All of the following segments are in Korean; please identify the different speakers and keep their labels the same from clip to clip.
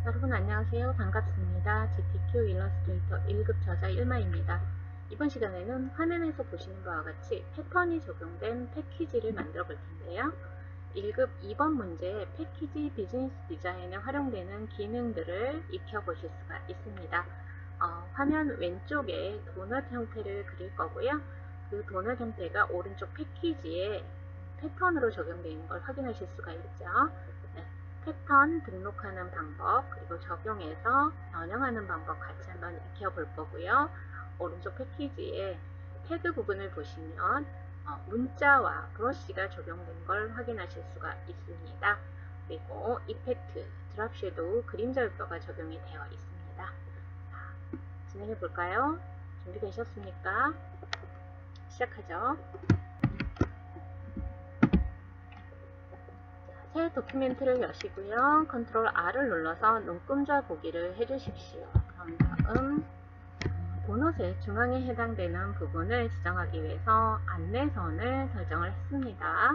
Speaker 1: 여러분 안녕하세요. 반갑습니다. GTQ 일러스트레이터 1급 저자 일마입니다. 이번 시간에는 화면에서 보시는 바와 같이 패턴이 적용된 패키지를 만들어 볼 텐데요. 1급 2번 문제 패키지 비즈니스 디자인에 활용되는 기능들을 익혀보실 수가 있습니다. 화면 왼쪽에 도넛 형태를 그릴 거고요. 그 도넛 형태가 오른쪽 패키지에 패턴으로 적용되어 있는 걸 확인하실 수가 있죠. 네, 패턴 등록하는 방법 그리고 적용해서 변형하는 방법 같이 한번 익혀볼 거고요. 오른쪽 패키지에 태그 부분을 보시면 문자와 브러쉬가 적용된 걸 확인하실 수가 있습니다. 그리고 이펙트, 드랍 섀도우, 그림자 효과가 적용이 되어 있습니다. 자, 진행해 볼까요? 준비되셨습니까? 시작하죠. 새 도큐멘트를 여시고요. 컨트롤 R을 눌러서 눈금자 보기를 해주십시오. 그럼 다음 도넛의 중앙에 해당되는 부분을 지정하기 위해서 안내선을 설정을 했습니다.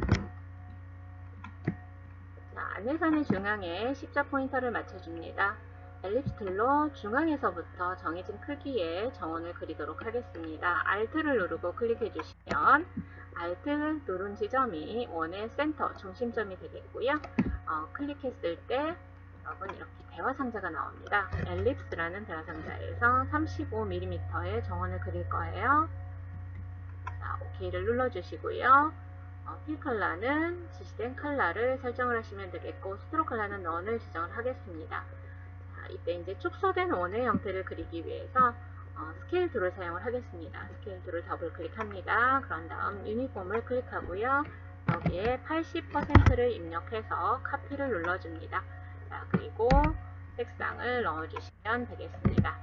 Speaker 1: 자, 안내선의 중앙에 십자 포인터를 맞춰줍니다. 엘립스 툴로 중앙에서부터 정해진 크기의 정원을 그리도록 하겠습니다. Alt를 누르고 클릭해 주시면 Alt 누른 지점이 원의 센터, 중심점이 되겠고요. 클릭했을 때 여러분 이렇게 대화 상자가 나옵니다. 엘립스라는 대화 상자에서 35mm의 정원을 그릴 거예요. 자, OK를 눌러주시고요. 필 컬러는 지시된 컬러를 설정을 하시면 되겠고 스트로크 컬러는 넌을 지정을 하겠습니다. 자, 이때 이제 축소된 원의 형태를 그리기 위해서 스케일 툴을 사용을 하겠습니다. 스케일 툴을 더블 클릭합니다. 그런 다음 유니폼을 클릭하고요. 여기에 80%를 입력해서 카피를 눌러줍니다. 자, 그리고 색상을 넣어주시면 되겠습니다.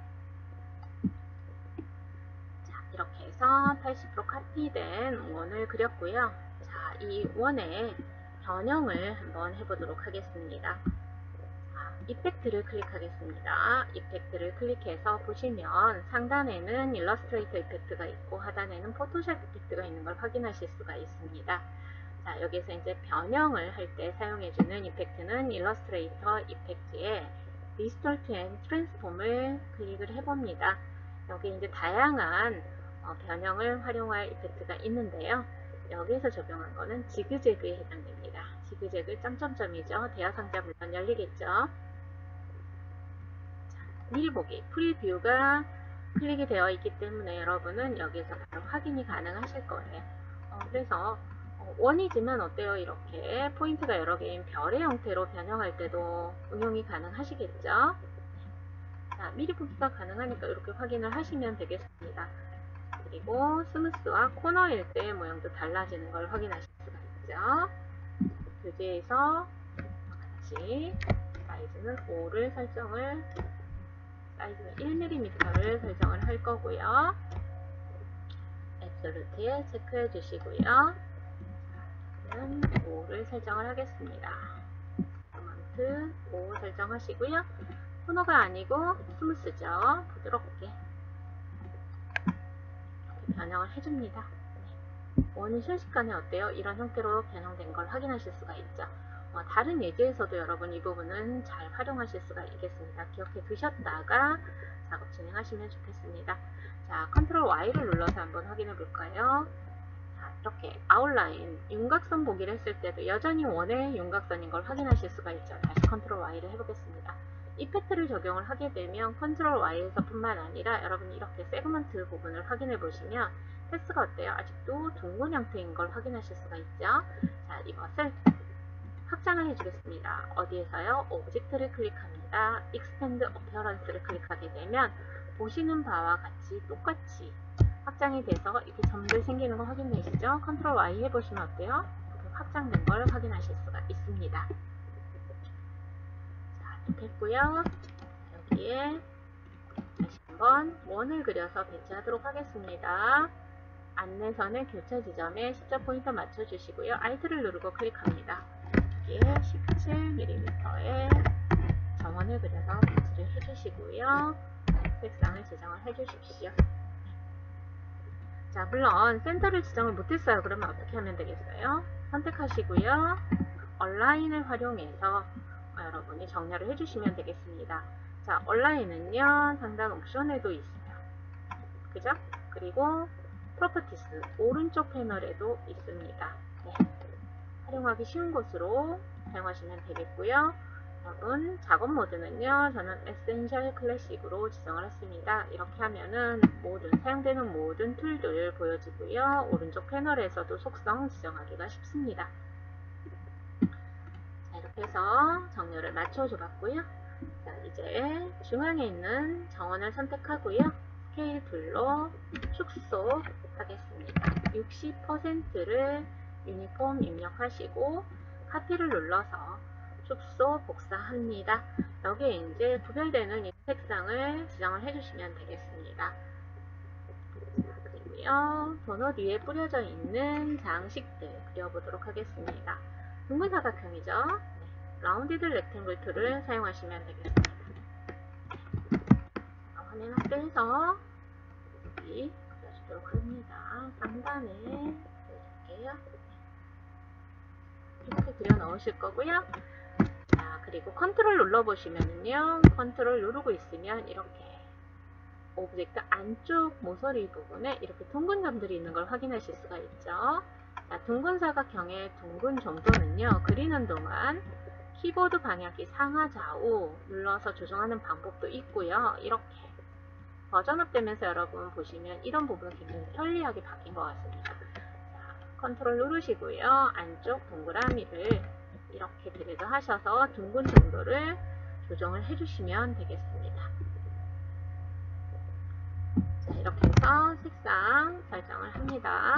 Speaker 1: 자, 이렇게 해서 80% 카피된 원을 그렸고요. 자, 이 원의 변형을 한번 해보도록 하겠습니다. 이펙트를 클릭하겠습니다. 이펙트를 클릭해서 보시면 상단에는 일러스트레이터 이펙트가 있고 하단에는 포토샵 이펙트가 있는 걸 확인하실 수가 있습니다. 자, 여기서 이제 변형을 할 때 사용해주는 이펙트는 일러스트레이터 이펙트에 디스톨트 앤 트랜스폼을 클릭을 해봅니다. 여기 이제 다양한 변형을 활용할 이펙트가 있는데요. 여기서 적용한 거는 지그재그에 해당됩니다. 지그재그 점점점이죠. 대화 상자 물론 열리겠죠. 미리 보기, 프리뷰가 클릭이 되어 있기 때문에 여러분은 여기서 바로 확인이 가능하실 거예요. 그래서 원이지만 어때요? 이렇게 포인트가 여러 개인 별의 형태로 변형할 때도 응용이 가능하시겠죠? 자, 미리 보기가 가능하니까 이렇게 확인을 하시면 되겠습니다. 그리고 스무스와 코너일 때 모양도 달라지는 걸 확인하실 수가 있죠. 교재에서 같이 사이즈는 5를 설정을 사이즈는 1mm를 설정을 할 거고요. 앱솔루트에 체크해 주시고요. 5를 설정을 하겠습니다. 아마운트 5 설정하시고요. 코너가 아니고 스무스죠. 부드럽게 이렇게 변형을 해줍니다. 원이 순식간에 어때요? 이런 형태로 변형된 걸 확인하실 수가 있죠. 다른 예제에서도 여러분 이 부분은 잘 활용하실 수가 있겠습니다. 기억해 두셨다가 작업 진행하시면 좋겠습니다. 자, 컨트롤 Y를 눌러서 한번 확인해 볼까요? 자, 이렇게 아웃라인, 윤곽선 보기를 했을 때도 여전히 원의 윤곽선인 걸 확인하실 수가 있죠. 다시 컨트롤 Y를 해보겠습니다. 이펙트를 적용을 하게 되면 컨트롤 Y에서 뿐만 아니라 여러분이 이렇게 세그먼트 부분을 확인해 보시면 패스가 어때요? 아직도 둥근 형태인 걸 확인하실 수가 있죠. 자, 이것을 확장을 해주겠습니다. 어디에서요? 오브젝트를 클릭합니다. 익스텐드 어피어런스를 클릭하게 되면 보시는 바와 같이 똑같이 확장이 돼서 이렇게 점들 생기는 거 확인되시죠? 컨트롤 Y 해보시면 어때요? 이렇게 확장된 걸 확인하실 수가 있습니다. 자, 이렇게 했고요. 여기에 다시 한번 원을 그려서 배치하도록 하겠습니다. 안내선의 교차 지점에 십자 포인터 맞춰주시고요. Alt를 누르고 클릭합니다. 여기에 17mm의 정원을 그려서 배치를 해주시고요. 색상을 지정을 해주십시오. 자, 물론 센터를 지정을 못했어요. 그러면 어떻게 하면 되겠어요? 선택하시고요. 얼라인을 활용해서 여러분이 정렬을 해주시면 되겠습니다. 자, 온라인은요, 상단 옵션에도 있어요. 그죠? 그리고 프로퍼티스 오른쪽 패널에도 있습니다. 네. 활용하기 쉬운 곳으로 사용하시면 되겠고요. 여러분, 작업 모드는요, 저는 에센셜 클래식으로 지정을 했습니다. 이렇게 하면은 사용되는 모든 툴들 보여지고요. 오른쪽 패널에서도 속성 지정하기가 쉽습니다. 자, 이렇게 해서 정렬을 맞춰줘 봤고요. 자, 이제 중앙에 있는 정원을 선택하고요. 스케일 툴로 축소하겠습니다. 60%를 유니폼 입력하시고 카피를 눌러서 축소 복사합니다. 여기에 이제 구별되는 이 색상을 지정을 해주시면 되겠습니다. 그리고요, 도넛 위에 뿌려져 있는 장식들 그려보도록 하겠습니다. 둥근 사각형이죠. 네, 라운디드 렉탱글 툴을 사용하시면 되겠습니다. 화면 확대해서 여기 그려주도록 합니다. 상단에 그려줄게요. 이렇게 그려 넣으실 거고요. 자, 그리고 컨트롤 눌러보시면은요, 컨트롤 누르고 있으면 이렇게 오브젝트 안쪽 모서리 부분에 이렇게 둥근 점들이 있는 걸 확인하실 수가 있죠. 자, 둥근 사각형의 둥근 정도는요, 그리는 동안 키보드 방향키 상하 좌우 눌러서 조정하는 방법도 있고요. 이렇게 버전업 되면서 여러분 보시면 이런 부분은 굉장히 편리하게 바뀐 것 같습니다. 자, 컨트롤 누르시고요. 안쪽 동그라미를 이렇게 드래그 하셔서 둥근 정도를 조정을 해주시면 되겠습니다. 자, 이렇게 해서 색상 설정을 합니다.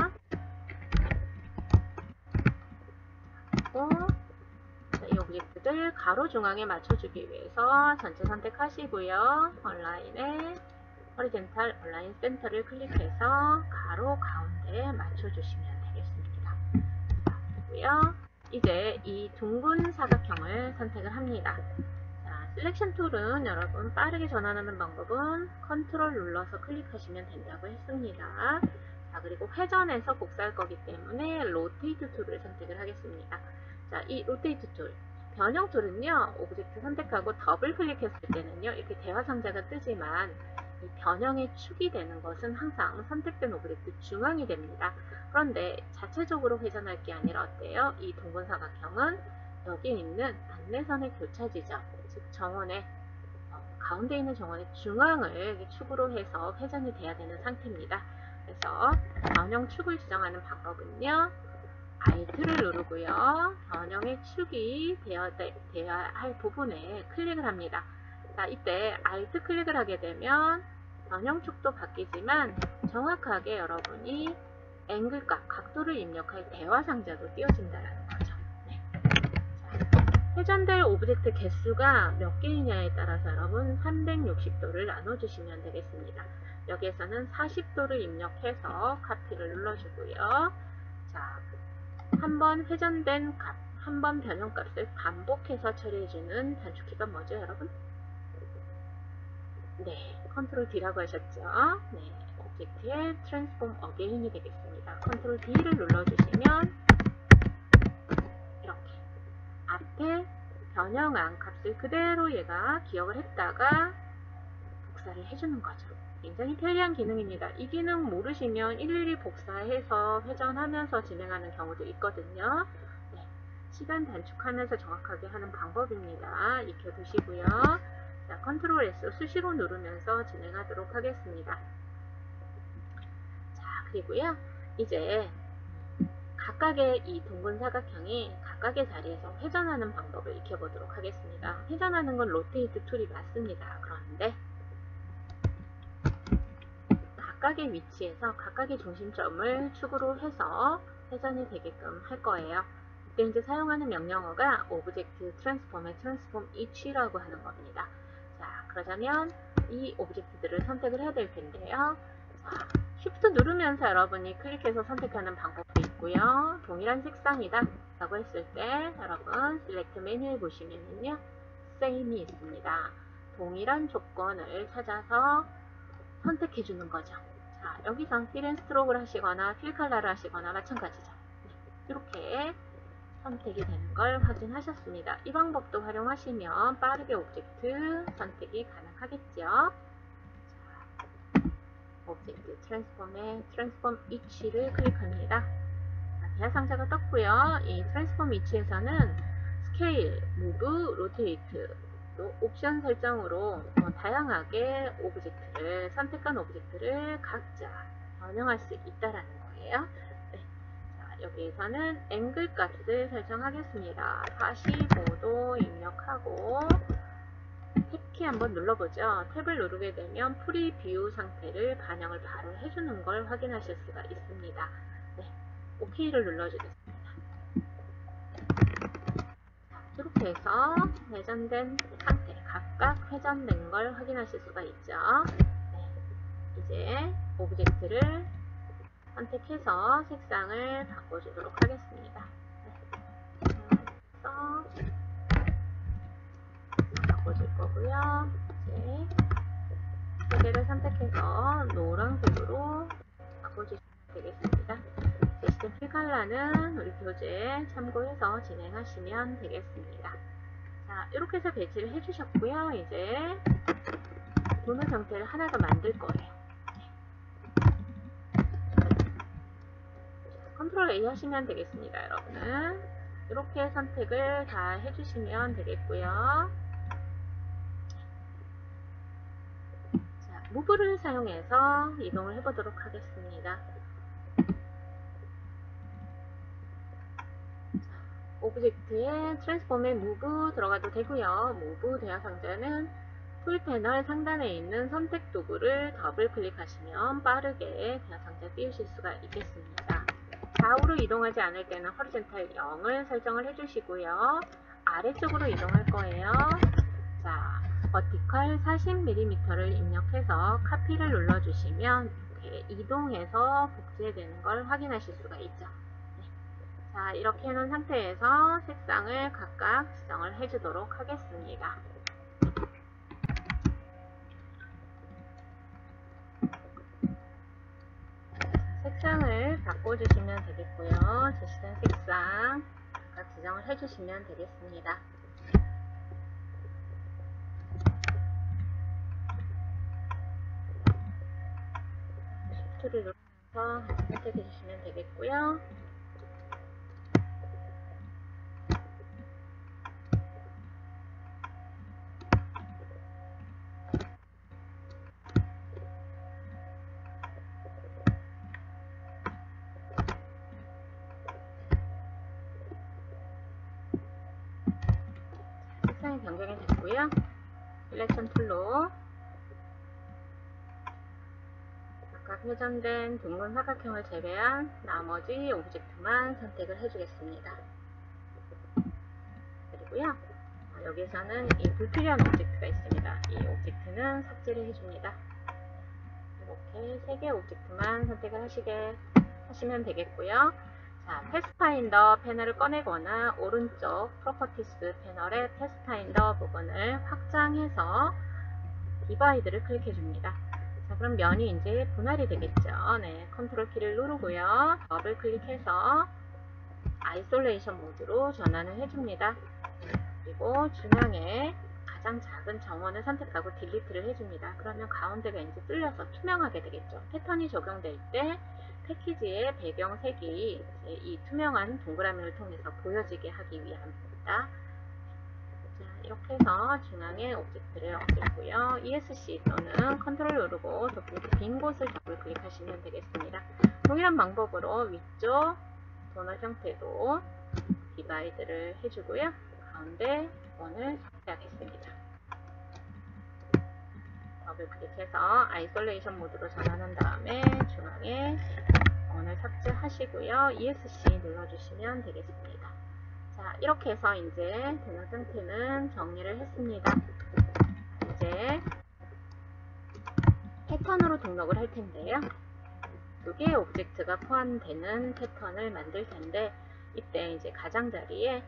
Speaker 1: 그리고 이 오브젝트들 가로 중앙에 맞춰주기 위해서 전체 선택하시고요. 온라인에 호리젠탈 온라인 센터를 클릭해서 가로 가운데에 맞춰주시면 되겠습니다. 그리고요, 이제 이 둥근 사각형을 선택을 합니다. 자, 셀렉션 툴은 여러분 빠르게 전환하는 방법은 컨트롤 눌러서 클릭하시면 된다고 했습니다. 자, 그리고 회전해서 복사할 거기 때문에 로테이트 툴을 선택을 하겠습니다. 자, 이 로테이트 툴, 변형 툴은요, 오브젝트 선택하고 더블 클릭했을 때는요, 이렇게 대화 상자가 뜨지만 이 변형의 축이 되는 것은 항상 선택된 오브젝트 중앙이 됩니다. 그런데 자체적으로 회전할 게 아니라 어때요? 이 둥근 사각형은 여기 있는 안내선의 교차 지점, 즉 정원의 가운데 있는 정원의 중앙을 축으로 해서 회전이 돼야 되는 상태입니다. 그래서 변형 축을 지정하는 방법은요, Alt를 누르고요, 변형의 축이 되어야 할 부분에 클릭을 합니다. 자, 이때 Alt 클릭을 하게 되면 변형축도 바뀌지만 정확하게 여러분이 앵글값, 각도를 입력할 대화 상자도 띄워진다는 거죠. 네. 자, 회전될 오브젝트 개수가 몇 개이냐에 따라서 여러분 360도를 나눠주시면 되겠습니다. 여기에서는 40도를 입력해서 카피를 눌러주고요. 자, 한번 회전된 값, 한번 변형값을 반복해서 처리해주는 단축키가 뭐죠, 여러분? 네, 컨트롤 D라고 하셨죠? 네, 오브젝트의 트랜스폼 어게인이 되겠습니다. 컨트롤 D를 눌러주시면 이렇게 앞에 변형한 값을 그대로 얘가 기억을 했다가 복사를 해주는 거죠. 굉장히 편리한 기능입니다. 이 기능 모르시면 일일이 복사해서 회전하면서 진행하는 경우도 있거든요. 네, 시간 단축하면서 정확하게 하는 방법입니다. 익혀두시고요. 자, 컨트롤 S 수시로 누르면서 진행하도록 하겠습니다. 자, 그리고요, 이제 각각의 이 둥근 사각형이 각각의 자리에서 회전하는 방법을 익혀보도록 하겠습니다. 회전하는 건 로테이트 툴이 맞습니다. 그런데 각각의 위치에서 각각의 중심점을 축으로 해서 회전이 되게끔 할 거예요. 이때 이제 사용하는 명령어가 오브젝트 트랜스폼의 트랜스폼 each라고 하는 겁니다. 자, 그러자면 이 오브젝트들을 선택을 해야 될 텐데요. 자, Shift 누르면서 여러분이 클릭해서 선택하는 방법도 있고요. 동일한 색상이다 라고 했을 때 여러분 셀렉트 메뉴에 보시면은요, same이 있습니다. 동일한 조건을 찾아서 선택해 주는 거죠. 자, 여기서 필 앤 스트로크를 하시거나 필 컬러를 하시거나 마찬가지죠. 네, 이렇게 선택이 되는 걸 확인하셨습니다. 이 방법도 활용하시면 빠르게 오브젝트 선택이 가능하겠죠. 오브젝트 트랜스폼의 트랜스폼 위치를 클릭합니다. 대하상자가 떴고요. 이 트랜스폼 위치에서는 스케일, 무브, 로테이트, 또 옵션 설정으로 다양하게 오브젝트를 선택한 오브젝트를 각자 변형할 수 있다라는 거예요. 네. 자, 여기에서는 앵글 값을 설정하겠습니다. 45도 입력하고 탭키 한번 눌러보죠. 탭을 누르게 되면 프리뷰 상태를 반영을 바로 해주는 걸 확인하실 수가 있습니다. 네, OK를 눌러주겠습니다. 이렇게 해서 회전된 상태, 각각 회전된 걸 확인하실 수가 있죠. 네, 이제 오브젝트를 선택해서 색상을 바꿔주도록 하겠습니다. 네, 그래서 바꿔줄 거고요. 이제 세 개를 선택해서 노란색으로 바꿔주시면 되겠습니다. 시스템 필칼라는 우리 교재 참고해서 진행하시면 되겠습니다. 자, 이렇게 해서 배치를 해주셨고요. 이제 도는 형태를 하나 더 만들 거예요. 컨트롤 A 하시면 되겠습니다, 여러분은. 이렇게 선택을 다 해주시면 되겠고요. 자, 무브를 사용해서 이동을 해보도록 하겠습니다. 오브젝트에 트랜스폼에 무브 들어가도 되고요. 무브 대하상자는 풀 패널 상단에 있는 선택 도구를 더블 클릭하시면 빠르게 대하상자 띄우실 수가 있겠습니다. 좌우로 이동하지 않을 때는 허리젠탈 0을 설정을 해주시고요. 아래쪽으로 이동할 거예요. 자, 버티컬 40mm를 입력해서 카피를 눌러주시면 이렇게 이동해서 복제되는 걸 확인하실 수가 있죠. 자, 이렇게 해놓은 상태에서 색상을 각각 지정을 해주도록 하겠습니다. 색상을 바꿔주시면 되겠고요. 제시된 색상 각각 지정을 해주시면 되겠습니다. Shift를 누르면서 선택해 주시면 되겠고요. 색상이 변경이 됐고요. 셀렉션 툴로 각각 회전된 둥근 사각형을 제외한 나머지 오브젝트만 선택을 해주겠습니다. 그리고요, 여기서는 이 불필요한 오브젝트가 있습니다. 이 오브젝트는 삭제를 해줍니다. 이렇게 3개 오브젝트만 선택을 하시면 되겠고요. 자, 패스파인더 패널을 꺼내거나 오른쪽 프로퍼티스 패널의 패스파인더 부분을 확장해서 디바이드를 클릭해 줍니다. 자, 그럼 면이 이제 분할이 되겠죠. 네, 컨트롤 키를 누르고요. 더블 클릭해서 아이솔레이션 모드로 전환을 해줍니다. 그리고 중앙에 가장 작은 정원을 선택하고 딜리트를 해줍니다. 그러면 가운데가 이제 뚫려서 투명하게 되겠죠. 패턴이 적용될 때 패키지의 배경색이 이 투명한 동그라미를 통해서 보여지게 하기 위함입니다. 자, 이렇게 해서 중앙에 오브젝트를 얻겠고요. ESC 또는 컨트롤 누르고 빈 곳을 더블 클릭하시면 되겠습니다. 동일한 방법으로 위쪽 도넛 형태도 디바이드를 해주고요. 가운데 원을 삭제하겠습니다. 더블 클릭해서 아이솔레이션 모드로 전환한 다음에 중앙에 원을 삭제하시고요. ESC 눌러주시면 되겠습니다. 자, 이렇게 해서 이제 되는 상태는 정리를 했습니다. 이제 패턴으로 등록을 할 텐데요. 2개의 오브젝트가 포함되는 패턴을 만들 텐데, 이때 이제 가장자리에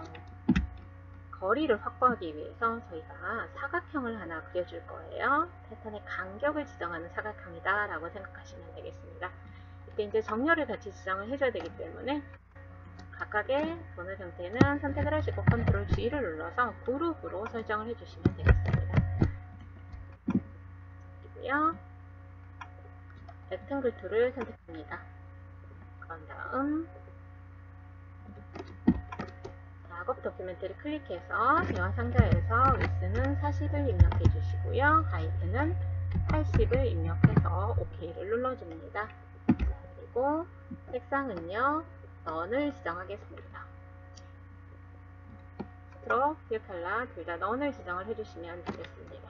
Speaker 1: 거리를 확보하기 위해서 저희가 사각형을 하나 그려줄 거예요. 패턴의 간격을 지정하는 사각형이다 라고 생각하시면 되겠습니다. 이때 이제 정렬을 같이 지정을 해줘야 되기 때문에 각각의 도넛 형태는 선택을 하시고 컨트롤 G를 눌러서 그룹으로 설정을 해주시면 되겠습니다. 그리고요, 렉탱글 툴을 선택합니다. 그런 다음 작업 도큐멘트를 클릭해서 대화 상자에서 위스는 40을 입력해 주시고요. 하이트는 80을 입력해서 OK를 눌러줍니다. 그리고 색상은요, 넌을 지정하겠습니다. 스트로크, 필 컬러 둘 다 넌을 지정을 해주시면 되겠습니다.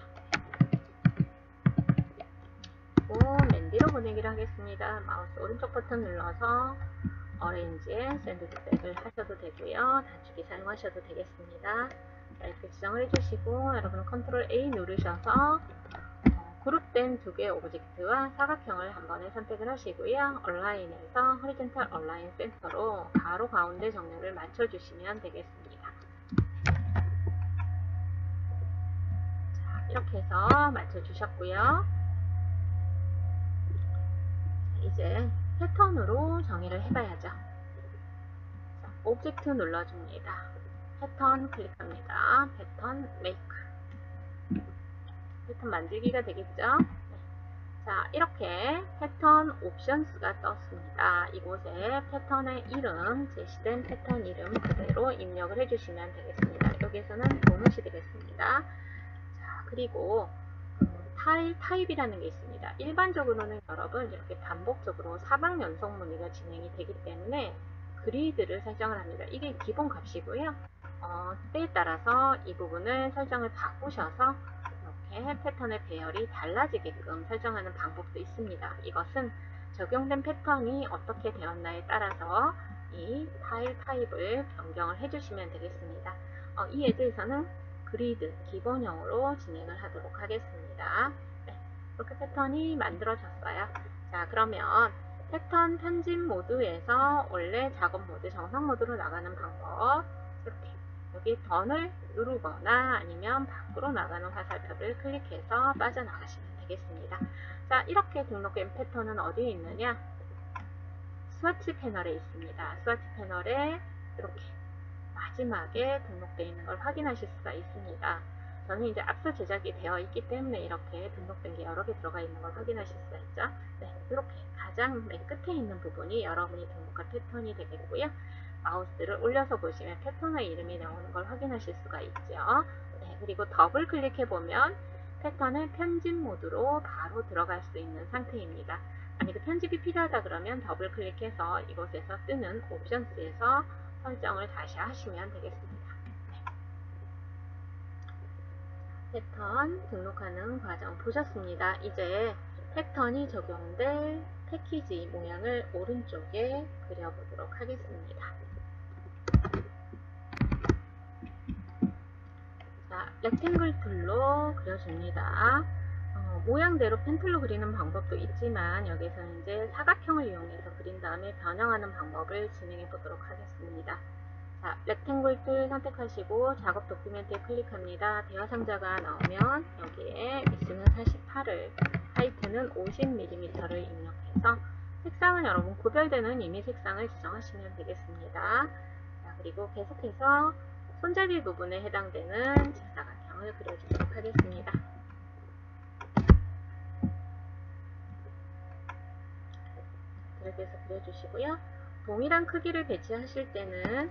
Speaker 1: 그리고 맨디로 보내기를 하겠습니다. 마우스 오른쪽 버튼 눌러서 어레인지에 샌드 투 백을 하셔도 되고요. 단축키 사용하셔도 되겠습니다. 자, 이렇게 지정을 해주시고 여러분은 컨트롤 A 누르셔서 그룹된 두 개의 오브젝트와 사각형을 한 번에 선택을 하시고요. 얼라인에서 호리젠탈 얼라인 센터로 가로 가운데 정렬을 맞춰주시면 되겠습니다. 자, 이렇게 해서 맞춰주셨고요. 이제 패턴으로 정의를 해봐야죠. 자, 오브젝트 눌러줍니다. 패턴 클릭합니다. 패턴 메이크. 패턴 만들기가 되겠죠. 자, 이렇게 패턴 옵션스가 떴습니다. 이곳에 패턴의 이름, 제시된 패턴 이름 그대로 입력을 해주시면 되겠습니다. 여기에서는 도넛이 되겠습니다. 자, 그리고 타일 타입이라는 게 있습니다. 일반적으로는 여러분 이렇게 반복적으로 사각 연속 무늬가 진행이 되기 때문에 그리드를 설정을 합니다. 이게 기본 값이고요. 때에 따라서 이 부분을 설정을 바꾸셔서 이렇게 패턴의 배열이 달라지게끔 설정하는 방법도 있습니다. 이것은 적용된 패턴이 어떻게 되었나에 따라서 이 타일 타입을 변경을 해주시면 되겠습니다. 이에 대해서는 그리드 기본형으로 진행을 하도록 하겠습니다. 네, 이렇게 패턴이 만들어졌어요. 자, 그러면 패턴 편집 모드에서 원래 작업 모드, 정상 모드로 나가는 방법, 이렇게 여기 던을 누르거나 아니면 밖으로 나가는 화살표를 클릭해서 빠져나가시면 되겠습니다. 자, 이렇게 등록된 패턴은 어디에 있느냐? 스와치 패널에 있습니다. 스와치 패널에 이렇게 마지막에 등록되어 있는 걸 확인하실 수가 있습니다. 저는 이제 앞서 제작이 되어 있기 때문에 이렇게 등록된 게 여러 개 들어가 있는 걸 확인하실 수가 있죠. 네, 이렇게 가장 맨 끝에 있는 부분이 여러분이 등록한 패턴이 되겠고요. 마우스를 올려서 보시면 패턴의 이름이 나오는 걸 확인하실 수가 있죠. 네, 그리고 더블 클릭해 보면 패턴의 편집 모드로 바로 들어갈 수 있는 상태입니다. 만약에 편집이 필요하다 그러면 더블 클릭해서 이곳에서 뜨는 옵션스에서 설정을 다시 하시면 되겠습니다. 패턴 등록하는 과정 보셨습니다. 이제 패턴이 적용될 패키지 모양을 오른쪽에 그려보도록 하겠습니다. 자, 렉탱글 툴로 그려줍니다. 모양대로 펜툴로 그리는 방법도 있지만 여기서 이제 사각형을 이용해서 그린 다음에 변형하는 방법을 진행해 보도록 하겠습니다. 자, 렉탱글 툴 선택하시고 작업 도큐멘트에 클릭합니다. 대화 상자가 나오면 여기에 위스는 48을, 하이트는 50mm를 입력해서 색상은 여러분 구별되는 이미 색상을 지정하시면 되겠습니다. 자, 그리고 계속해서 손잡이 부분에 해당되는 직사각형을 그려주도록 하겠습니다. 이렇게 해서 그려주시고요. 동일한 크기를 배치하실 때는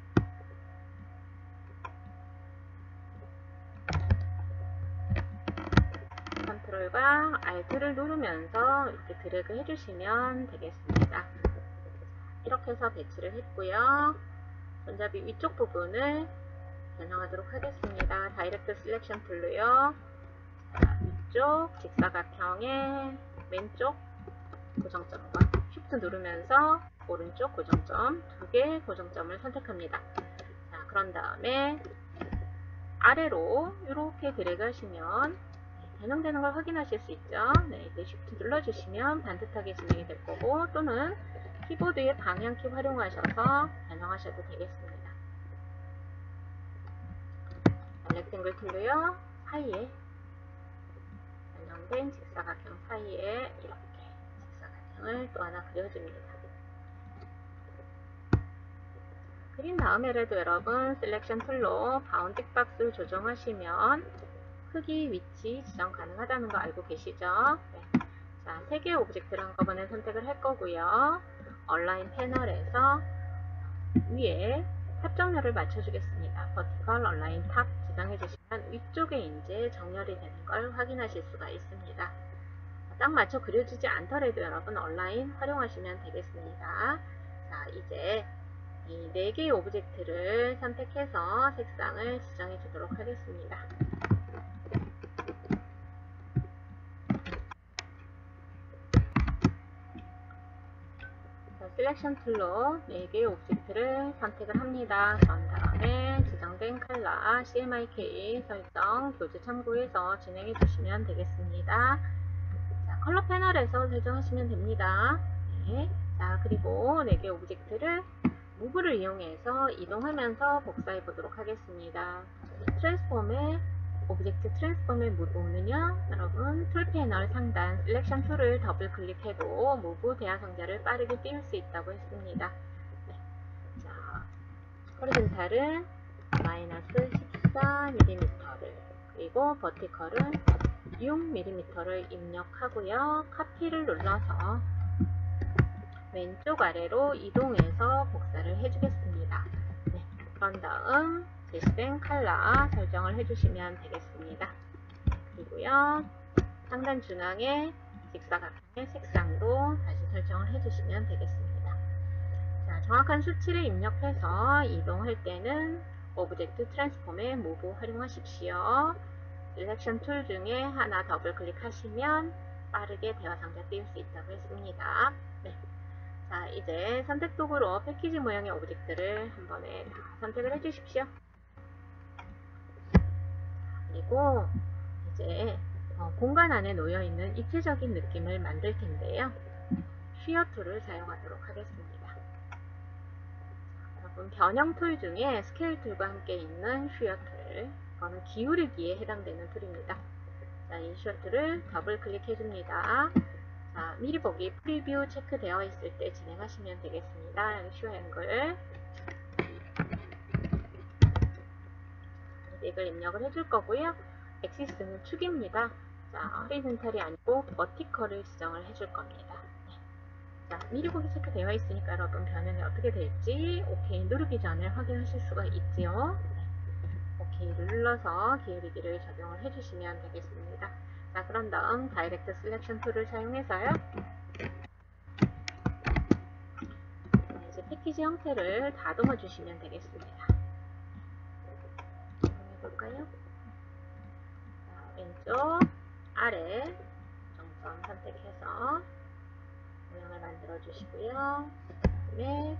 Speaker 1: 컨트롤과 Alt를 누르면서 이렇게 드래그 해주시면 되겠습니다. 이렇게 해서 배치를 했고요. 손잡이 위쪽 부분을 변형하도록 하겠습니다. 다이렉트 셀렉션 툴로요. 자, 위쪽 직사각형의 왼쪽 고정점과 Shift 누르면서 오른쪽 고정점 두 개의 고정점을 선택합니다. 자, 그런 다음에 아래로 이렇게 드래그 하시면 변형되는 걸 확인하실 수 있죠. 네, 이제 Shift 눌러주시면 반듯하게 진행이 될 거고 또는 키보드의 방향키 활용하셔서 변형하셔도 되겠습니다. 렉탱글 툴로요. 사이에 변형된 직사각형 사이에 이렇게 직사각형을 또 하나 그려줍니다. 그린 다음에라도 여러분 셀렉션 툴로 바운딩 박스 조정하시면 크기, 위치 지정 가능하다는 거 알고 계시죠? 네. 자, 3개의 오브젝트를 한꺼번에 선택을 할 거고요. 얼라인 패널에서 위에 탑 정렬을 맞춰주겠습니다. 버티컬 얼라인 탑 지정해 주시면 위쪽에 이제 정렬이 되는 걸 확인하실 수가 있습니다. 딱 맞춰 그려지지 않더라도 여러분 얼라인 활용하시면 되겠습니다. 자, 이제 이 4개의 오브젝트를 선택해서 색상을 지정해 주도록 하겠습니다. 자, 셀렉션 툴로 4개의 오브젝트를 선택을 합니다. 그런 다음에 지정된 컬러 CMYK 설정 교재 참고해서 진행해 주시면 되겠습니다. 자, 컬러 패널에서 설정하시면 됩니다. 네. 자, 그리고 4개 오브젝트를 무브를 이용해서 이동하면서 복사해 보도록 하겠습니다. 트랜스폼의 오브젝트 트랜스폼의 무브는요, 여러분 툴 패널 상단 셀렉션 툴을 더블 클릭해도 무브 대하상자를 빠르게 띄울 수 있다고 했습니다. 네. 자, 호리존탈은 마이너스 14mm를 그리고 버티컬은 6mm를 입력하고요. 카피를 눌러서 왼쪽 아래로 이동해서 복사를 해주겠습니다. 네, 그런 다음 제시된 컬러 설정을 해주시면 되겠습니다. 그리고요, 상단 중앙에 직사각형의 색상도 다시 설정을 해주시면 되겠습니다. 자, 정확한 수치를 입력해서 이동할 때는 오브젝트 트랜스폼의 무브 활용하십시오. 셀렉션 툴 중에 하나 더블 클릭하시면 빠르게 대화상자 띄울 수 있다고 했습니다. 네. 자, 이제 선택 도구로 패키지 모양의 오브젝트를 한 번에 다 선택을 해주십시오. 그리고 이제 공간 안에 놓여있는 입체적인 느낌을 만들 텐데요. 슈어 툴을 사용하도록 하겠습니다. 여러분 변형 툴 중에 스케일 툴과 함께 있는 슈어 툴, 이거는 기울이기에 해당되는 툴입니다. 자, 이 슈어 툴을 더블 클릭해 줍니다. 자, 미리 보기 프리뷰 체크되어 있을 때 진행하시면 되겠습니다. 여기 슈어 앵글 이걸 입력을 해줄 거고요. 엑시스는 축입니다. 자, 호리존탈이 아니고 버티컬을 지정을 해줄 겁니다. 네. 자, 미리 보기 체크되어 있으니까 여러분 변형이 어떻게 될지 오케이 누르기 전에 확인하실 수가 있지요. 네. 오케이를 눌러서 기울이기를 적용을 해주시면 되겠습니다. 자, 그런 다음 다이렉트 셀렉션 툴을 사용해서요. 이제 패키지 형태를 다듬어 주시면 되겠습니다. 해볼까요? 자, 왼쪽 아래 정점 선택해서 모양을 만들어 주시고요. 그다음에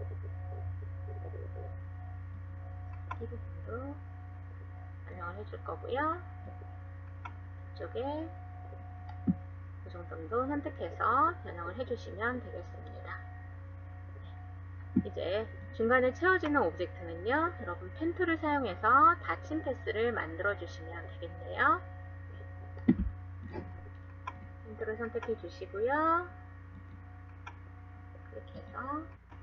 Speaker 1: 이 부분도 변형을 해줄 거고요. 이쪽에 고정점도 선택해서 변형을 해주시면 되겠습니다. 이제 중간에 채워지는 오브젝트는요, 여러분 펜 툴을 사용해서 닫힌 패스를 만들어 주시면 되겠네요. 펜 툴을 선택해 주시고요. 이렇게 해서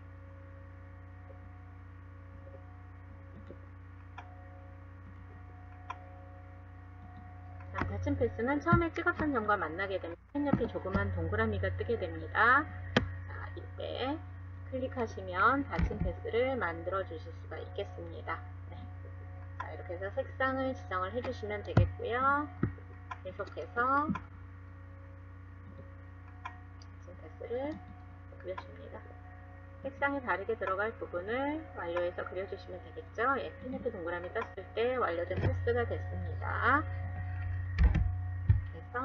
Speaker 1: 자, 닫힌 패스는 처음에 찍었던 점과 만나게 되면 펜 옆에 조그만 동그라미가 뜨게 됩니다. 자, 이때 클릭하시면 닫힌 패스를 만들어 주실 수가 있겠습니다. 네. 자, 이렇게 해서 색상을 지정을 해주시면 되겠고요. 계속해서 닫힌 패스를 그려줍니다. 색상이 다르게 들어갈 부분을 완료해서 그려주시면 되겠죠. 예, 펜 옆에 동그라미 떴을 때 완료된 패스가 됐습니다. 그래서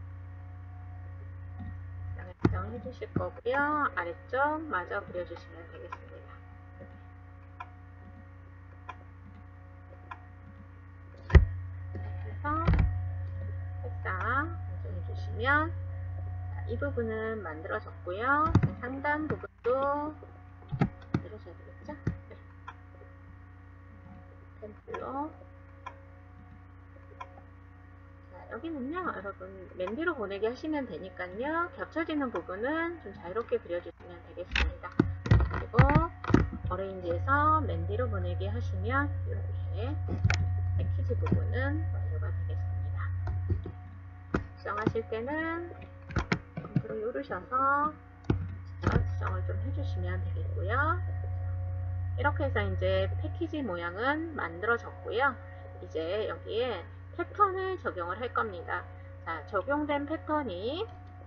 Speaker 1: 지정해 주실 거고요. 아래쪽 마저 그려주시면 되겠습니다. 그래서 색상 설정해 주시면 이 부분은 만들어졌고요. 상단 부분도 만들어줘야 되겠죠? 네. 펜슬로 여기는요, 여러분 맨 뒤로 보내기 하시면 되니까요. 겹쳐지는 부분은 좀 자유롭게 그려주시면 되겠습니다. 그리고 어레인지에서 맨디로 보내기 하시면 이렇게 패키지 부분은 완료가 되겠습니다. 지정하실 때는 컨트롤 누르셔서 지정을 좀 해주시면 되겠고요. 이렇게 해서 이제 패키지 모양은 만들어졌고요. 이제 여기에 패턴을 적용을 할 겁니다. 자, 적용된 패턴이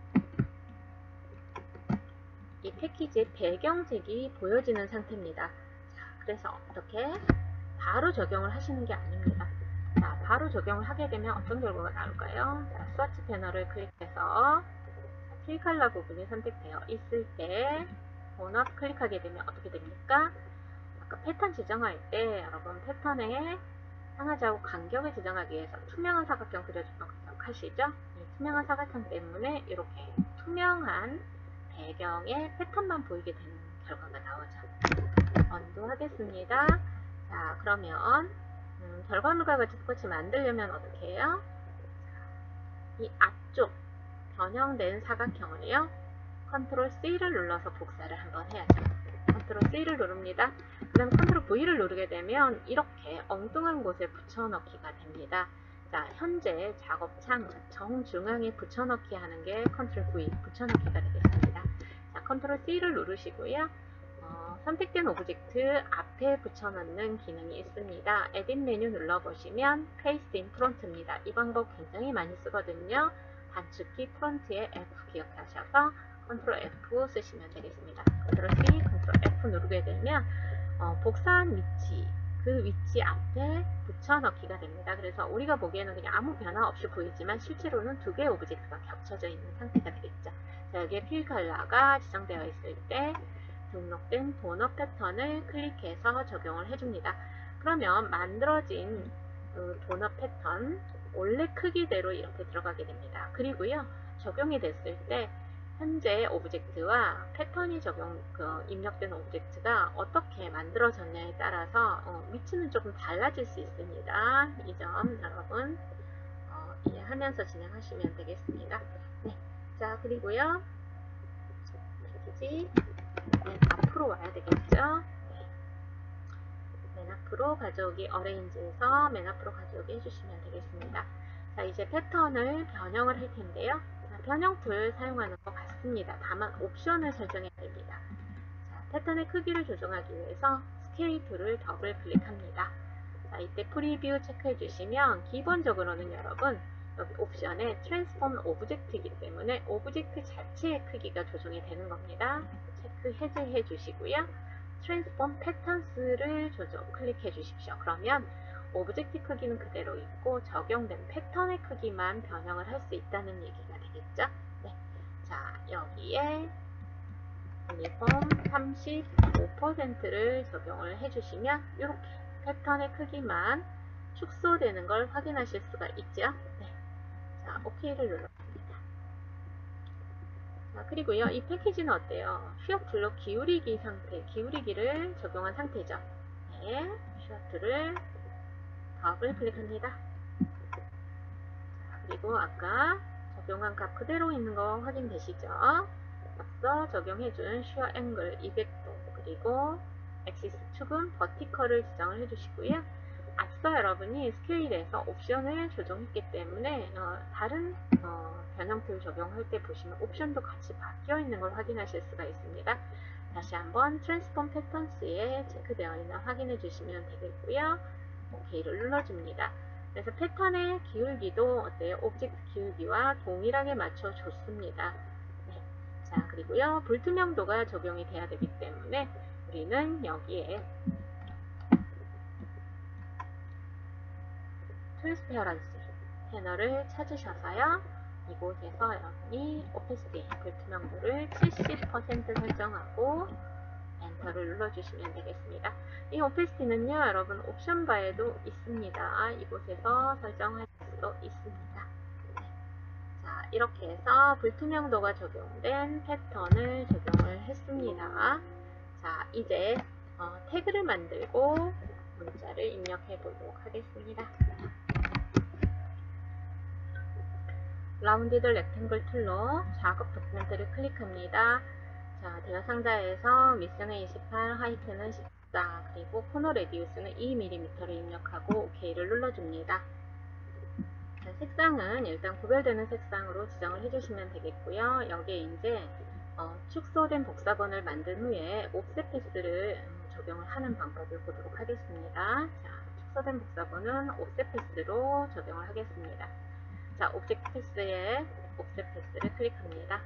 Speaker 1: 이 패키지의 배경색이 보여지는 상태입니다. 자, 그래서 어떻게 바로 적용을 하시는 게 아닙니다. 자, 바로 적용을 하게 되면 어떤 결과가 나올까요? 자, 스와치 패널을 클릭해서 필 컬러 부분이 선택되어 있을 때 본업 클릭하게 되면 어떻게 됩니까? 아까 패턴 지정할 때 여러분 패턴에 상하좌우 간격을 지정하기 위해서 투명한 사각형 그려주는 거 기억하시죠? 이 투명한 사각형 때문에 이렇게 투명한 배경에 패턴만 보이게 되는 결과가 나오죠. 언두 하겠습니다. 자, 그러면 결과물과 같이 똑같이 만들려면 어떻게 해요? 이 앞쪽 변형된 사각형을요, 컨트롤 C를 눌러서 복사를 한번 해야죠. 컨트롤 C를 누릅니다. 그 다음 컨트롤 V를 누르게 되면 이렇게 엉뚱한 곳에 붙여넣기가 됩니다. 자, 현재 작업창 정중앙에 붙여넣기 하는 게 컨트롤 V, 붙여넣기가 되겠습니다. 자, 컨트롤 C를 누르시고요. 선택된 오브젝트 앞에 붙여넣는 기능이 있습니다. 에딧 메뉴 눌러보시면 Paste in Front입니다. 이 방법 굉장히 많이 쓰거든요. 단축키 프론트에 F 기억하셔서 컨트롤 F 쓰시면 되겠습니다. 컨트롤 C, 컨트롤 F 누르게 되면 복사한 위치, 그 위치 앞에 붙여넣기가 됩니다. 그래서 우리가 보기에는 그냥 아무 변화 없이 보이지만 실제로는 두 개의 오브젝트가 겹쳐져 있는 상태가 되겠죠. 자, 여기에 필 컬러가 지정되어 있을 때 등록된 도넛 패턴을 클릭해서 적용을 해줍니다. 그러면 만들어진 그 도넛 패턴 원래 크기대로 이렇게 들어가게 됩니다. 그리고요, 적용이 됐을 때 현재 오브젝트와 패턴이 입력된 오브젝트가 어떻게 만들어졌냐에 따라서 위치는 조금 달라질 수 있습니다. 이 점 여러분 이해하면서 진행하시면 되겠습니다. 네, 자, 그리고요, 패키지 맨 앞으로 와야 되겠죠. 맨 앞으로 가져오기, 어레인지에서 맨 앞으로 가져오기 해주시면 되겠습니다. 자, 이제 패턴을 변형을 할 텐데요. 자, 변형 툴 사용하는 것 같습니다. 다만 옵션을 설정해야 됩니다. 자, 패턴의 크기를 조정하기 위해서 스케일 툴을 더블 클릭합니다. 자, 이때 프리뷰 체크해 주시면 기본적으로는 여러분 여기 옵션에 트랜스폼 오브젝트이기 때문에 오브젝트 자체의 크기가 조정이 되는 겁니다. 체크 해제해 주시고요. 트랜스폼 패턴스를 클릭해 주십시오. 그러면 오브젝트 크기는 그대로 있고 적용된 패턴의 크기만 변형을 할 수 있다는 얘기가 되겠죠. 네. 자, 여기에 유니폼 35%를 적용을 해주시면 이렇게 패턴의 크기만 축소되는 걸 확인하실 수가 있죠. 네. 자, OK를 눌러줍니다. 자, 그리고요, 이 패키지는 어때요? 휘업 블록 기울이기 상태, 기울이기를 적용한 상태죠. 네, 휘업 툴을 더블 클릭합니다. 자, 그리고 아까 적용한 값 그대로 있는 거 확인되시죠? 앞서 적용해준 슈어 앵글 200도, 그리고 엑시스 축은 버티컬을 지정을 해주시고요. 앞서 여러분이 스케일에서 옵션을 조정했기 때문에 다른 변형 툴 적용할 때 보시면 옵션도 같이 바뀌어 있는 걸 확인하실 수가 있습니다. 다시 한번 트랜스폼 패턴스에 체크되어 있나 확인해 주시면 되겠고요. OK를 눌러줍니다. 그래서 패턴의 기울기도 어때요? 오브젝트 기울기와 동일하게 맞춰줬습니다. 네. 자, 그리고요, 불투명도가 적용이 돼야 되기 때문에 우리는 여기에 트랜스페어런시 패널을 찾으셔서요, 이곳에서 여러분이 오페시티 불투명도를 70% 설정하고 엔터를 눌러주시면 되겠습니다. 이 오페시티는요, 여러분 옵션 바에도 있습니다. 이곳에서 설정할 수도 있습니다. 네. 자, 이렇게 해서 불투명도가 적용된 패턴을 적용을 했습니다. 자, 이제 태그를 만들고 문자를 입력해 보도록 하겠습니다. 라운디드 렉탱글 툴로 작업 도큐멘트를 클릭합니다. 자, 대화 상자에서 미스는 28, 하이트는 10 자, 그리고 코너 레디우스는 2mm를 입력하고 OK를 눌러줍니다. 자, 색상은 일단 구별되는 색상으로 지정을 해주시면 되겠고요. 여기에 이제 축소된 복사본을 만든 후에 옵셋 패스를 적용을 하는 방법을 보도록 하겠습니다. 자, 축소된 복사본은 옵셋 패스로 적용을 하겠습니다. 자, 옵젝트 패스에 옵셋 패스를 클릭합니다.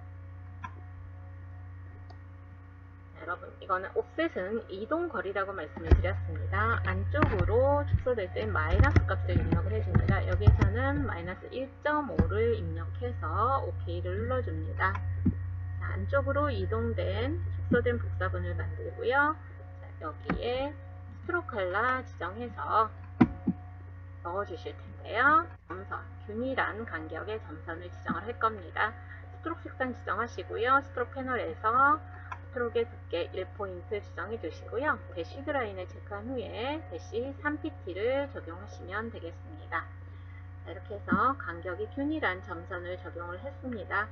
Speaker 1: 여러분, 이거는 옵셋은 이동거리라고 말씀을 드렸습니다. 안쪽으로 축소될 때 마이너스 값을 입력을 해줍니다. 여기에서는 마이너스 1.5를 입력해서 OK를 눌러줍니다. 자, 안쪽으로 이동된 축소된 복사본을 만들고요. 자, 여기에 스트로크 컬러 지정해서 넣어주실 텐데요. 점선, 균일한 간격의 점선을 지정을 할 겁니다. 스트로크 색상 지정하시고요. 스트로크 패널에서 스트로크의 두께 1포인트 지정해 주시고요. 대시 라인을 체크한 후에 대시 3pt를 적용하시면 되겠습니다. 자, 이렇게 해서 간격이 균일한 점선을 적용을 했습니다.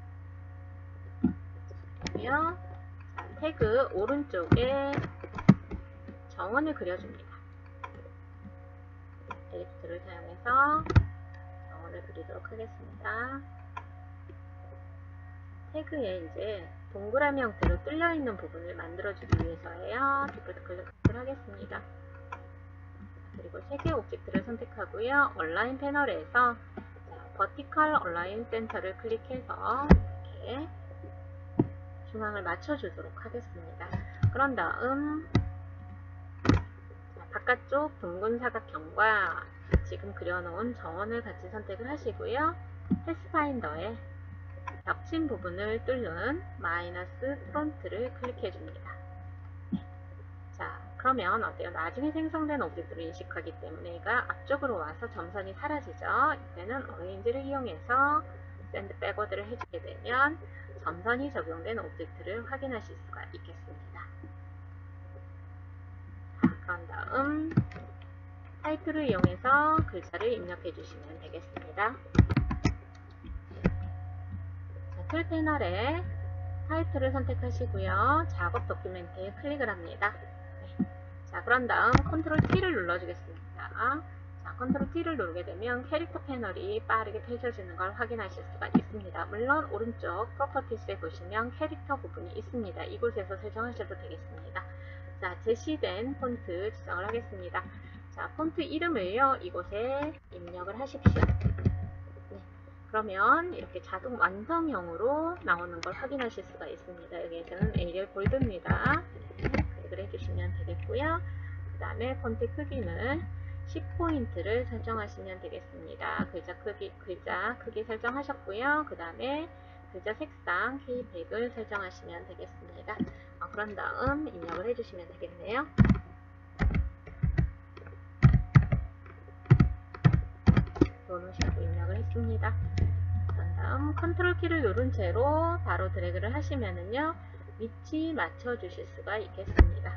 Speaker 1: 그러면 태그 오른쪽에 정원을 그려줍니다. 엘립스를 사용해서 정원을 그리도록 하겠습니다. 태그에 이제 동그라미 형태로 뚫려있는 부분을 만들어주기 위해서예요. 디폴트 클릭을 하겠습니다. 그리고 3개의 오브젝트를 선택하고요. 얼라인 패널에서 버티컬 얼라인 센터를 클릭해서 이렇게 중앙을 맞춰주도록 하겠습니다. 그런 다음 바깥쪽 둥근 사각형과 지금 그려놓은 정원을 같이 선택을 하시고요. 패스파인더에 겹친 부분을 뚫는 마이너스 프론트를 클릭해 줍니다. 자, 그러면 어때요? 나중에 생성된 오브젝트를 인식하기 때문에 얘가 앞쪽으로 와서 점선이 사라지죠. 이때는 어레인지를 이용해서 샌드 백워드를 해주게 되면 점선이 적용된 오브젝트를 확인하실 수가 있겠습니다. 자, 그런 다음 타이틀을 이용해서 글자를 입력해 주시면 되겠습니다. 툴 패널에 타이틀을 선택하시고요. 작업 도큐멘트에 클릭을 합니다. 네. 자, 그런 다음 컨트롤 T를 눌러주겠습니다. 자, 컨트롤 T를 누르게 되면 캐릭터 패널이 빠르게 펼쳐지는 걸 확인하실 수가 있습니다. 물론 오른쪽 프로퍼티스에 보시면 캐릭터 부분이 있습니다. 이곳에서 설정하셔도 되겠습니다. 자, 제시된 폰트 지정을 하겠습니다. 자, 폰트 이름을요, 이곳에 입력을 하십시오. 그러면 이렇게 자동 완성형으로 나오는 걸 확인하실 수가 있습니다. 여기에서는 에리얼 볼드입니다. 클릭을 해주시면 되겠고요. 그 다음에 폰트 크기는 10포인트를 설정하시면 되겠습니다. 글자 크기 설정하셨고요. 그 다음에 글자 색상 K100을 설정하시면 되겠습니다. 그런 다음 입력을 해주시면 되겠네요. 놓으시고 입력을 했습니다. 그런 다음 컨트롤 키를 누른 채로 바로 드래그를 하시면은요, 위치 맞춰 주실 수가 있겠습니다.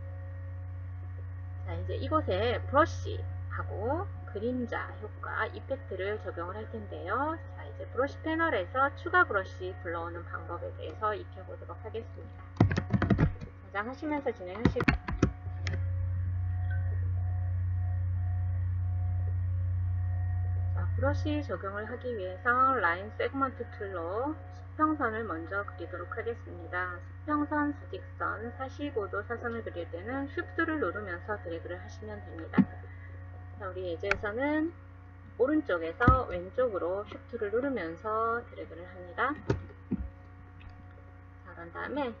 Speaker 1: 자, 이제 이곳에 브러쉬하고 그림자 효과 이펙트를 적용을 할 텐데요. 자, 이제 브러쉬 패널에서 추가 브러쉬 불러오는 방법에 대해서 익혀보도록 하겠습니다. 저장하시면서 진행하시고, 브러쉬 적용을 하기 위해서 라인 세그먼트 툴로 수평선을 먼저 그리도록 하겠습니다. 수평선, 스틱선, 45도 사선을 그릴 때는 Shift를 누르면서 드래그를 하시면 됩니다. 자, 우리 예제에서는 오른쪽에서 왼쪽으로 Shift를 누르면서 드래그를 합니다. 자, 그런 다음에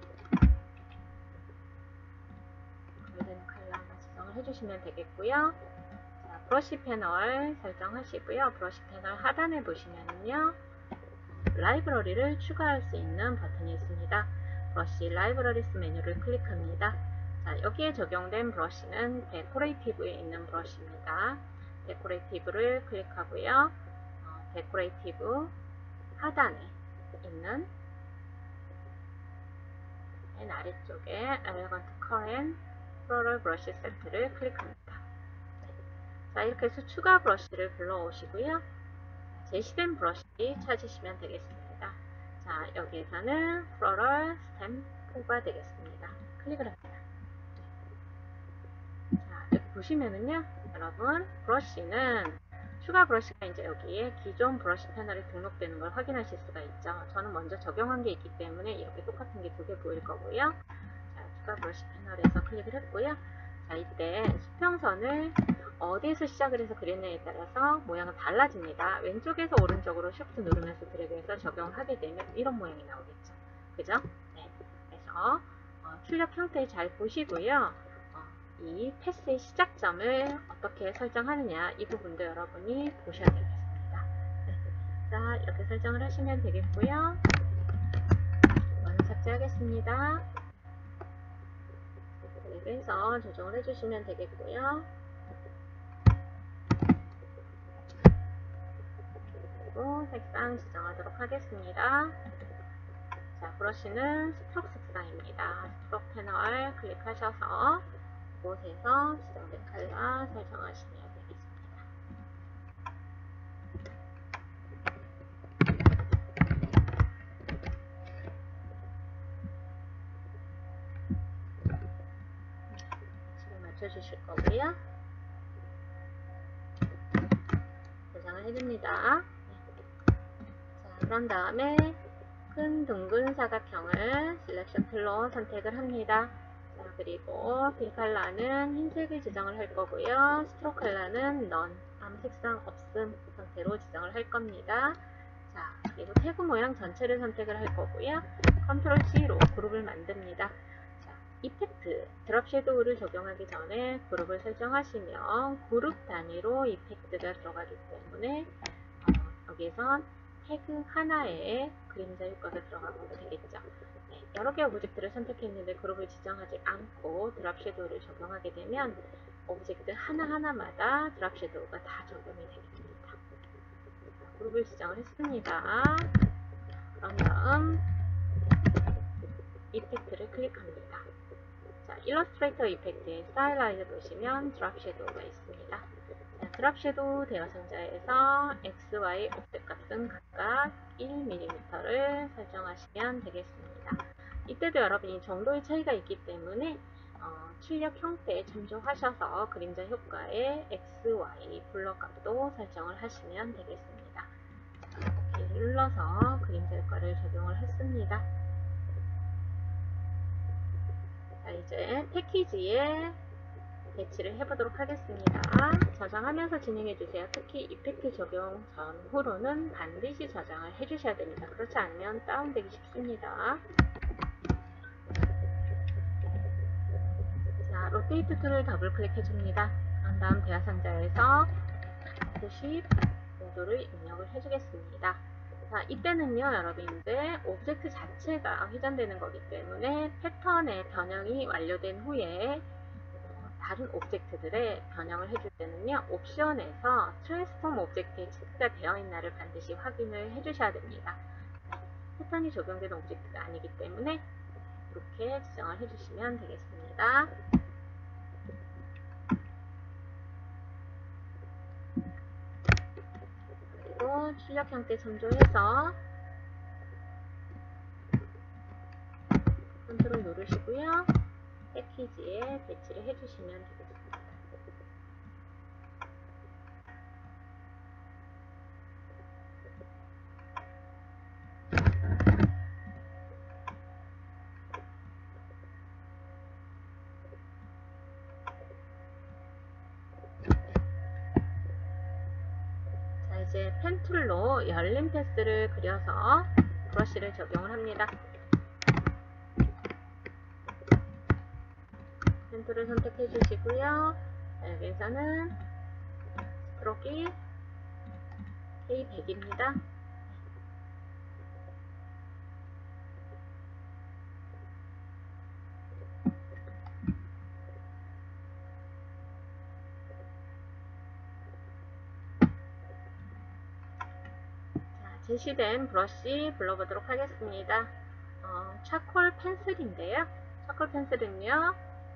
Speaker 1: 골든 컬러 지정을 해주시면 되겠고요. 브러쉬 패널 설정하시고요. 브러쉬 패널 하단에 보시면요, 라이브러리를 추가할 수 있는 버튼이 있습니다. 브러쉬 라이브러리스 메뉴를 클릭합니다. 자, 여기에 적용된 브러쉬는 데코레이티브에 있는 브러쉬입니다. 데코레이티브를 클릭하고요. 데코레이티브 하단에 있는 맨 아래쪽에 Elegant Current Floral Brush Set를 클릭합니다. 자, 이렇게 해서 추가 브러쉬를 불러오시고요. 제시된 브러쉬 찾으시면 되겠습니다. 자, 여기에서는 플로럴 스탬 4가 되겠습니다. 클릭을 합니다. 보시면은요, 여러분, 브러쉬는 추가 브러쉬가 이제 여기에 기존 브러쉬 패널에 등록되는 걸 확인하실 수가 있죠. 저는 먼저 적용한 게 있기 때문에 이렇게 똑같은 게 두 개 보일 거고요. 자, 추가 브러쉬 패널에서 클릭을 했고요. 자, 이때 수평선을 어디에서 시작을 해서 그렸냐에 따라서 모양은 달라집니다. 왼쪽에서 오른쪽으로 Shift 누르면서 드래그해서 적용을 하게 되면 이런 모양이 나오겠죠. 그죠? 네. 그래서 출력 형태 잘 보시고요. 이 패스의 시작점을 어떻게 설정하느냐, 이 부분도 여러분이 보셔야 되겠습니다. 네. 자, 이렇게 설정을 하시면 되겠고요. 이거는 삭제하겠습니다. 그래서 조정을 해주시면 되겠고요. 그리고 색상 지정하도록 하겠습니다. 자, 브러쉬는 스트로크 색상입니다. 스트로크 패널 클릭하셔서 이곳에서 지정된 컬러 설정하시면 되겠습니다. 지금 맞춰주실 거고요. 저장을 해줍니다. 자, 그런 다음에 큰 둥근 사각형을 셀렉션 툴로 선택을 합니다. 자, 그리고 빌 컬러는 흰색을 지정을 할 거고요. 스트로크 컬러는 넌, 아무 색상 없음 상태로 지정을 할 겁니다. 자, 그리고 태그 모양 전체를 선택을 할 거고요. 컨트롤 C로 그룹을 만듭니다. 자, 이펙트, 드롭 섀도우를 적용하기 전에 그룹을 설정하시면 그룹 단위로 이펙트가 들어가기 때문에 여기에선 태그 하나에 그림자 효과가 들어가면 되겠죠. 네, 여러 개의 오브젝트를 선택했는데 그룹을 지정하지 않고 드롭 섀도우를 적용하게 되면 오브젝트 하나하나마다 드롭 섀도우가 다 적용이 되겠습니다. 자, 그룹을 지정을 했습니다. 그런 다음 이펙트를 클릭합니다. 자, 일러스트레이터 이펙트의 스타일라이즈 보시면 드롭 섀도우가 있습니다. 자, 드롭 섀도우 대화 상자에서 X, Y 옵셋 값은 각각 1mm를 설정하시면 되겠습니다. 이때도 여러분이 정도의 차이가 있기 때문에 출력 형태에 참조하셔서 그림자 효과의 X, Y 블러 값도 설정을 하시면 되겠습니다. 이렇게 눌러서 그림자 효과를 적용을 했습니다. 자, 이제 패키지에 배치를 해보도록 하겠습니다. 저장하면서 진행해주세요. 특히 이펙트 적용 전후로는 반드시 저장을 해주셔야 됩니다. 그렇지 않으면 다운되기 쉽습니다. 자, 로테이트 툴을 더블 클릭해줍니다. 그런 다음 대화 상자에서 90 모도를 입력을 해주겠습니다. 자, 이때는요, 여러분들 오브젝트 자체가 회전되는 거기 때문에 패턴의 변형이 완료된 후에 다른 오브젝트들의 변형을 해줄 때는요, 옵션에서 트랜스폼 오브젝트에 체크가 되어 있나를 반드시 확인을 해주셔야 됩니다. 네, 패턴이 적용된 오브젝트가 아니기 때문에 이렇게 지정을 해주시면 되겠습니다. 그리고 출력 형태 참조해서 컨트롤 누르시고요. 패키지에 배치를 해주시면 되겠습니다. 자, 이제 펜 툴로 열린 패스를 그려서 브러쉬를 적용을 합니다. 펜 툴을 선택해 주시고요. 여기에서는 스트로크가 K100입니다. 제시된 브러쉬 불러보도록 하겠습니다. 차콜 펜슬인데요. 차콜 펜슬은요,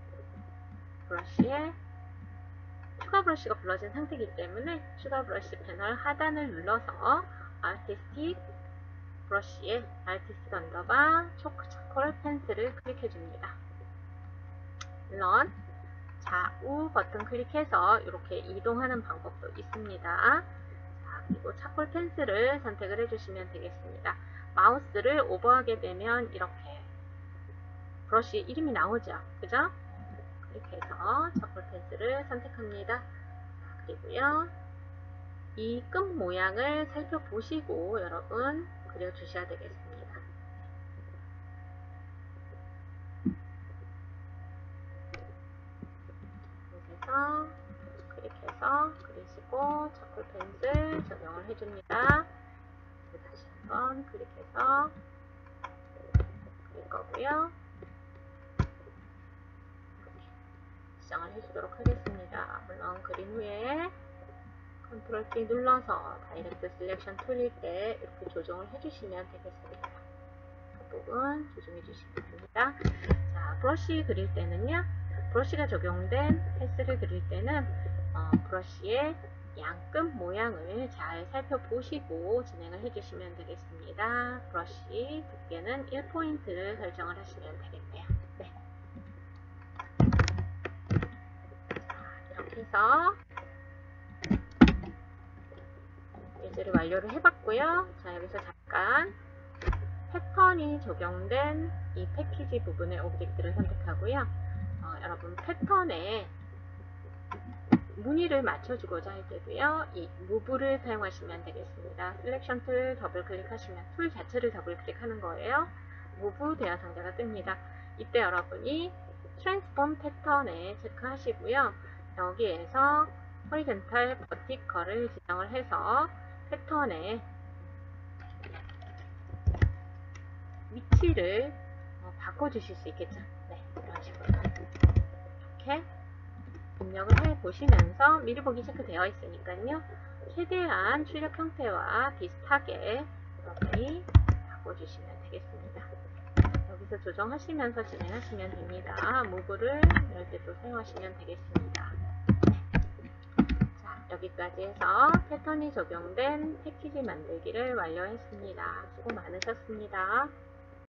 Speaker 1: 브러쉬에 추가 브러쉬가 불러진 상태이기 때문에 추가 브러쉬 패널 하단을 눌러서 아티스틱 브러쉬에 아티스틱 언더바 초크 차콜 펜슬을 클릭해 줍니다. 런. 좌우 버튼 클릭해서 이렇게 이동하는 방법도 있습니다. 자, 그리고 차콜 펜슬을 선택을 해주시면 되겠습니다. 마우스를 오버하게 되면 이렇게 브러쉬 이름이 나오죠. 그죠? 클릭해서 차콜 펜슬을 선택합니다. 그리고요, 이 끝 모양을 살펴보시고 여러분 그려주셔야 되겠습니다. 그래서 클릭해서 그리시고 차콜 펜슬 적용을 해줍니다. 다시 한번 클릭해서 그릴 거고요. 이렇게 지정을 해주도록 하겠습니다. 물론 그린 후에 컨트롤 C 눌러서 다이렉트 셀렉션 툴일 때 이렇게 조정을 해주시면 되겠습니다. 그 부분 조정해 주시면 됩니다. 자, 브러쉬 그릴 때는요, 브러쉬가 적용된 펜슬을 그릴 때는 브러쉬의 양끝 모양을 잘 살펴보시고 진행을 해주시면 되겠습니다. 브러쉬 두께는 1포인트를 설정을 하시면 되겠네요. 네. 이렇게 해서 예제를 완료를 해봤고요. 자, 여기서 잠깐 패턴이 적용된 이 패키지 부분의 오브젝트를 선택하고요. 여러분 패턴에 무늬를 맞춰주고자 할 때도요, 이 무브를 사용하시면 되겠습니다. 셀렉션 툴 더블 클릭하시면 툴 자체를 더블 클릭하는 거예요. 무브 대화 상자가 뜹니다. 이때 여러분이 트랜스폼 패턴에 체크하시고요. 여기에서 호리젠탈 버티컬을 지정을 해서 패턴의 위치를 바꿔주실 수 있겠죠. 네, 이런 식으로 이렇게 입력을 해보시면서 미리 보기 체크되어 있으니까요. 최대한 출력 형태와 비슷하게 여러분이 바꿔주시면 되겠습니다. 여기서 조정하시면서 진행하시면 됩니다. 무브를 이럴 때 또 사용하시면 되겠습니다. 자, 여기까지 해서 패턴이 적용된 패키지 만들기를 완료했습니다. 수고 많으셨습니다.